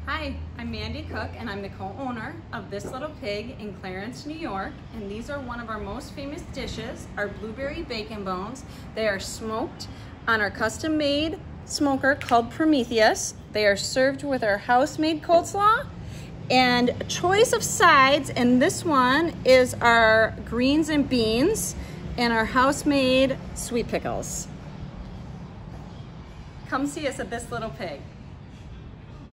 Hi, I'm Mandy Cook and I'm the co-owner of This Little Pig in Clarence, New York. And these are one of our most famous dishes, our blueberry bacon bones. They are smoked on our custom-made smoker called Prometheus. They are served with our house-made coleslaw and choice of sides. And this one is our greens and beans and our house-made sweet pickles. Come see us at This Little Pig.